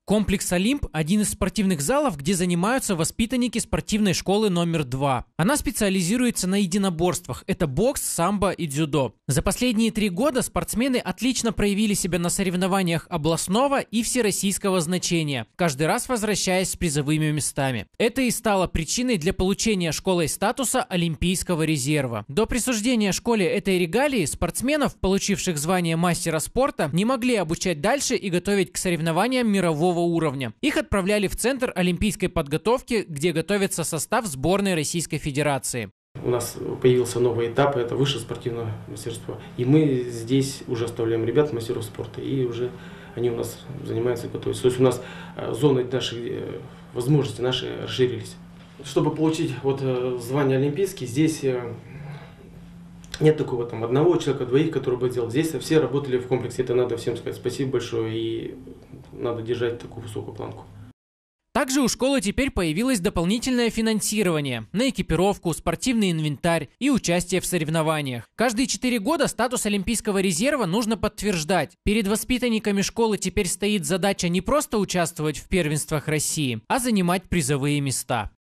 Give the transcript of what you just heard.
Комплекс «Олимп» – один из спортивных залов, где занимаются воспитанники спортивной школы номер 2. Она специализируется на единоборствах – это бокс, самбо и дзюдо. За последние 3 года спортсмены отлично проявили себя на соревнованиях областного и всероссийского значения, каждый раз возвращаясь с призовыми местами. Это и стало причиной для получения школой статуса Олимпийского резерва. До присуждения школе этой регалии спортсменов, получивших звание мастера спорта, не могли обучать дальше и готовить к соревнованиям мирового уровня. Их отправляли в Центр олимпийской подготовки, где готовится состав сборной Российской Федерации. У нас появился новый этап, это высшее спортивное мастерство. И мы здесь уже оставляем ребят, мастеров спорта, и уже они у нас занимаются готовятся. То есть у нас зоны наши, возможности наши расширились. Чтобы получить звание олимпийский, здесь нет такого одного человека, двоих, который бы делал. Здесь все работали в комплексе. Это надо всем сказать спасибо большое, и надо держать такую высокую планку. Также у школы теперь появилось дополнительное финансирование на экипировку, спортивный инвентарь и участие в соревнованиях. Каждые 4 года статус Олимпийского резерва нужно подтверждать. Перед воспитанниками школы теперь стоит задача не просто участвовать в первенствах России, а занимать призовые места.